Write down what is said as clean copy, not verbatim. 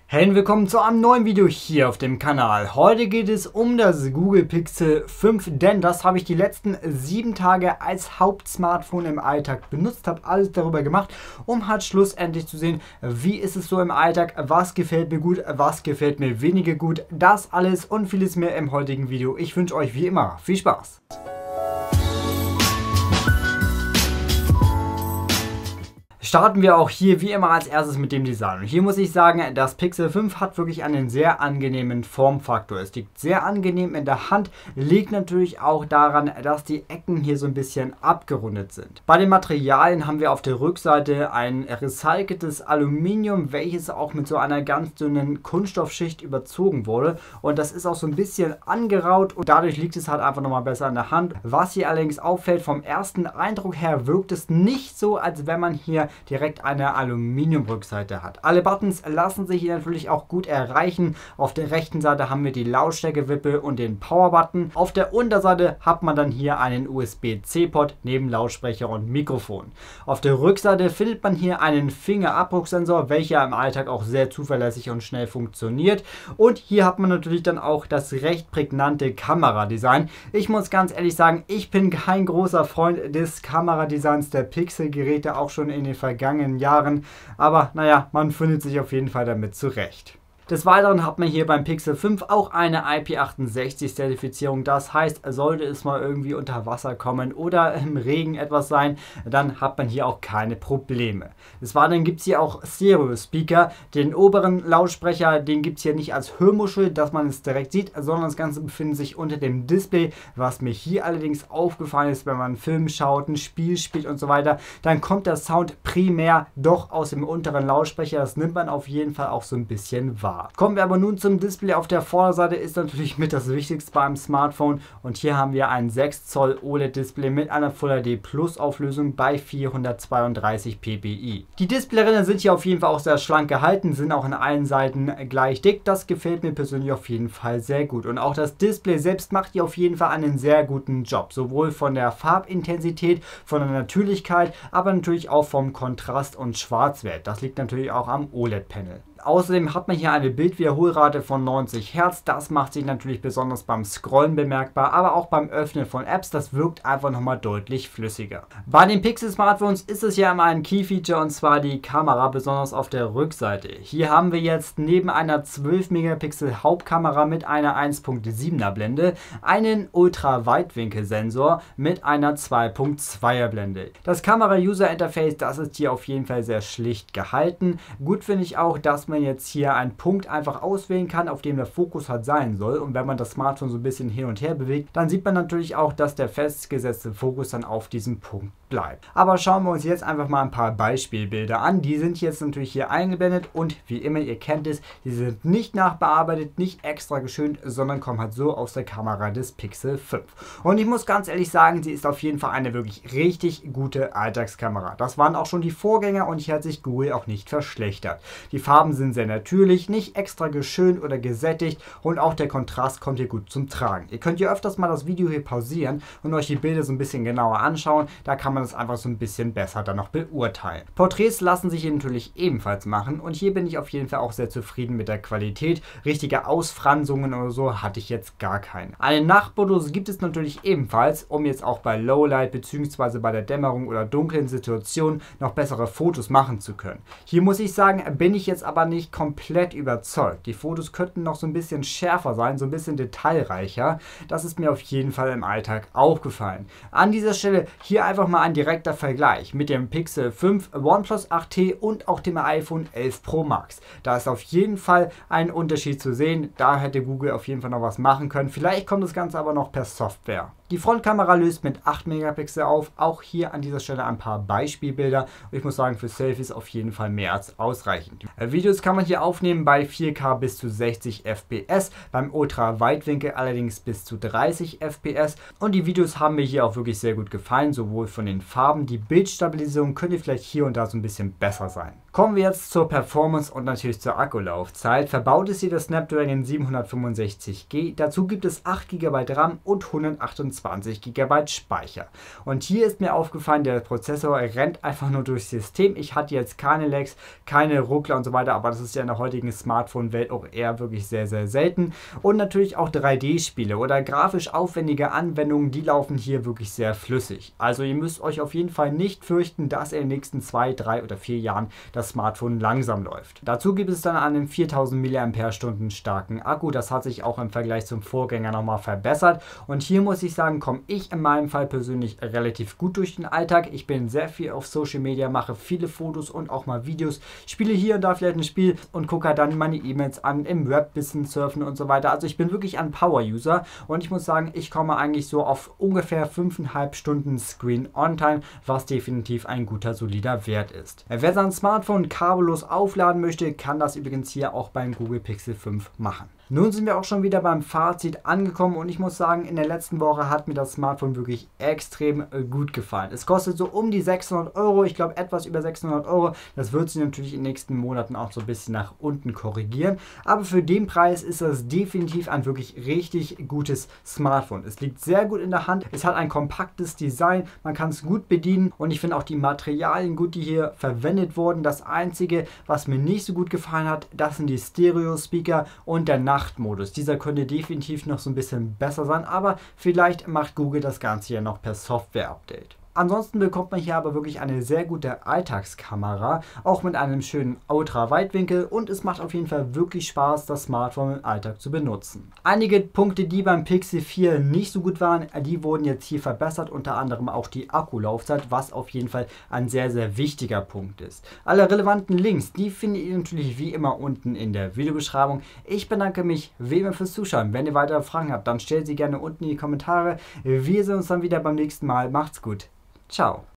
Hey und willkommen zu einem neuen Video hier auf dem Kanal. Heute geht es um das Google Pixel 5, denn das habe ich die letzten 7 Tage als Hauptsmartphone im Alltag benutzt, habe alles darüber gemacht, um halt schlussendlich zu sehen, wie ist es so im Alltag, was gefällt mir gut, was gefällt mir weniger gut. Das alles und vieles mehr im heutigen Video. Ich wünsche euch wie immer viel Spaß. Starten wir auch hier wie immer als erstes mit dem Design. Und hier muss ich sagen, das Pixel 5 hat wirklich einen sehr angenehmen Formfaktor. Es liegt sehr angenehm in der Hand, liegt natürlich auch daran, dass die Ecken hier so ein bisschen abgerundet sind. Bei den Materialien haben wir auf der Rückseite ein recyceltes Aluminium, welches auch mit so einer ganz dünnen Kunststoffschicht überzogen wurde. Und das ist auch so ein bisschen angeraut und dadurch liegt es halt einfach nochmal besser in der Hand. Was hier allerdings auffällt, vom ersten Eindruck her wirkt es nicht so, als wenn man hier direkt eine Aluminiumrückseite hat. Alle Buttons lassen sich hier natürlich auch gut erreichen. Auf der rechten Seite haben wir die Lautstärkewippe und den Power-Button. Auf der Unterseite hat man dann hier einen USB-C-Port neben Lautsprecher und Mikrofon. Auf der Rückseite findet man hier einen Fingerabdrucksensor, welcher im Alltag auch sehr zuverlässig und schnell funktioniert. Und hier hat man natürlich dann auch das recht prägnante Kameradesign. Ich muss ganz ehrlich sagen, ich bin kein großer Freund des Kameradesigns der Pixel-Geräte, auch schon in den vergangenen Jahren, aber naja, man findet sich auf jeden Fall damit zurecht. Des Weiteren hat man hier beim Pixel 5 auch eine IP68-Zertifizierung. Das heißt, sollte es mal irgendwie unter Wasser kommen oder im Regen etwas sein, dann hat man hier auch keine Probleme. Des Weiteren gibt es hier auch Stereo-Speaker. Den oberen Lautsprecher, den gibt es hier nicht als Hörmuschel, dass man es direkt sieht, sondern das Ganze befindet sich unter dem Display. Was mir hier allerdings aufgefallen ist, wenn man einen Film schaut, ein Spiel spielt und so weiter, dann kommt der Sound primär doch aus dem unteren Lautsprecher. Das nimmt man auf jeden Fall auch so ein bisschen wahr. Kommen wir aber nun zum Display. Auf der Vorderseite ist natürlich mit das Wichtigste beim Smartphone und hier haben wir ein 6 Zoll OLED-Display mit einer Full HD Plus Auflösung bei 432 ppi. Die Displayränder sind hier auf jeden Fall auch sehr schlank gehalten, sind auch an allen Seiten gleich dick. Das gefällt mir persönlich auf jeden Fall sehr gut und auch das Display selbst macht hier auf jeden Fall einen sehr guten Job, sowohl von der Farbintensität, von der Natürlichkeit, aber natürlich auch vom Kontrast und Schwarzwert. Das liegt natürlich auch am OLED-Panel. Außerdem hat man hier eine Bildwiederholrate von 90 Hertz. Das macht sich natürlich besonders beim Scrollen bemerkbar, aber auch beim Öffnen von Apps. Das wirkt einfach nochmal deutlich flüssiger. Bei den Pixel-Smartphones ist es ja immer ein Key-Feature und zwar die Kamera, besonders auf der Rückseite. Hier haben wir jetzt neben einer 12 Megapixel Hauptkamera mit einer 1.7er Blende einen Ultra-Weitwinkel-Sensor mit einer 2.2er Blende. Das Kamera-User-Interface, das ist hier auf jeden Fall sehr schlicht gehalten. Gut finde ich auch, dass man jetzt hier einen Punkt einfach auswählen kann, auf dem der Fokus halt sein soll. Und wenn man das Smartphone so ein bisschen hin und her bewegt, dann sieht man natürlich auch, dass der festgesetzte Fokus dann auf diesem Punkt bleibt. Aber schauen wir uns jetzt einfach mal ein paar Beispielbilder an. Die sind jetzt natürlich hier eingeblendet und wie immer, ihr kennt es, die sind nicht nachbearbeitet, nicht extra geschönt, sondern kommen halt so aus der Kamera des Pixel 5. Und ich muss ganz ehrlich sagen, sie ist auf jeden Fall eine wirklich richtig gute Alltagskamera. Das waren auch schon die Vorgänger und hier hat sich Google auch nicht verschlechtert. Die Farben sind sehr natürlich, nicht extra geschönt oder gesättigt und auch der Kontrast kommt hier gut zum Tragen. Ihr könnt hier öfters mal das Video hier pausieren und euch die Bilder so ein bisschen genauer anschauen. Da kann man das einfach so ein bisschen besser dann noch beurteilen. Porträts lassen sich hier natürlich ebenfalls machen und hier bin ich auf jeden Fall auch sehr zufrieden mit der Qualität. Richtige Ausfransungen oder so hatte ich jetzt gar keine. Eine Nachtmodus gibt es natürlich ebenfalls, um jetzt auch bei Lowlight bzw. bei der Dämmerung oder dunklen Situationen noch bessere Fotos machen zu können. Hier muss ich sagen, bin ich jetzt aber nicht komplett überzeugt. Die Fotos könnten noch so ein bisschen schärfer sein, so ein bisschen detailreicher. Das ist mir auf jeden Fall im Alltag aufgefallen. An dieser Stelle hier einfach mal ein direkter Vergleich mit dem Pixel 5, OnePlus 8T und auch dem iPhone 11 Pro Max. Da ist auf jeden Fall ein Unterschied zu sehen. Da hätte Google auf jeden Fall noch was machen können. Vielleicht kommt das Ganze aber noch per Software. Die Frontkamera löst mit 8 Megapixel auf. Auch hier an dieser Stelle ein paar Beispielbilder. Ich muss sagen, für Selfies auf jeden Fall mehr als ausreichend. Videos kann man hier aufnehmen bei 4K bis zu 60 FPS, beim Ultra-Weitwinkel allerdings bis zu 30 FPS. Und die Videos haben mir hier auch wirklich sehr gut gefallen, sowohl von den Farben. Die Bildstabilisierung könnte vielleicht hier und da so ein bisschen besser sein. Kommen wir jetzt zur Performance und natürlich zur Akkulaufzeit. Verbaut ist hier das Snapdragon 765G. Dazu gibt es 8 GB RAM und 128 128 GB Speicher. Und hier ist mir aufgefallen, der Prozessor rennt einfach nur durchs System. Ich hatte jetzt keine Lags, keine Ruckler und so weiter, aber das ist ja in der heutigen Smartphone-Welt auch eher wirklich sehr, sehr selten. Und natürlich auch 3D-Spiele oder grafisch aufwendige Anwendungen, die laufen hier wirklich sehr flüssig. Also ihr müsst euch auf jeden Fall nicht fürchten, dass in den nächsten 2, 3 oder 4 Jahren das Smartphone langsam läuft. Dazu gibt es dann einen 4000 mAh starken Akku. Das hat sich auch im Vergleich zum Vorgänger nochmal verbessert. Und hier muss ich sagen, komme ich in meinem Fall persönlich relativ gut durch den Alltag. Ich bin sehr viel auf Social Media, mache viele Fotos und auch mal Videos, spiele hier und da vielleicht ein Spiel und gucke halt dann meine E-Mails an, im Web bisschen surfen und so weiter. Also ich bin wirklich ein Power-User und ich muss sagen, ich komme eigentlich so auf ungefähr 5,5 Stunden Screen-On-Time, was definitiv ein guter, solider Wert ist. Wer sein Smartphone kabellos aufladen möchte, kann das übrigens hier auch beim Google Pixel 5 machen. Nun sind wir auch schon wieder beim Fazit angekommen und ich muss sagen, in der letzten Woche hat mir das Smartphone wirklich extrem gut gefallen. Es kostet so um die 600 Euro, ich glaube etwas über 600 Euro. Das wird sich natürlich in den nächsten Monaten auch so ein bisschen nach unten korrigieren. Aber für den Preis ist das definitiv ein wirklich richtig gutes Smartphone. Es liegt sehr gut in der Hand, es hat ein kompaktes Design, man kann es gut bedienen und ich finde auch die Materialien gut, die hier verwendet wurden. Das Einzige, was mir nicht so gut gefallen hat, das sind die Stereo-Speaker und der Nachtmodus. Dieser könnte definitiv noch so ein bisschen besser sein, aber vielleicht macht Google das Ganze ja noch per Software-Update. Ansonsten bekommt man hier aber wirklich eine sehr gute Alltagskamera, auch mit einem schönen Ultra-Weitwinkel und es macht auf jeden Fall wirklich Spaß, das Smartphone im Alltag zu benutzen. Einige Punkte, die beim Pixel 4 nicht so gut waren, die wurden jetzt hier verbessert, unter anderem auch die Akkulaufzeit, was auf jeden Fall ein sehr, sehr wichtiger Punkt ist. Alle relevanten Links, die findet ihr natürlich wie immer unten in der Videobeschreibung. Ich bedanke mich wie immer fürs Zuschauen. Wenn ihr weitere Fragen habt, dann stellt sie gerne unten in die Kommentare. Wir sehen uns dann wieder beim nächsten Mal. Macht's gut. Ciao.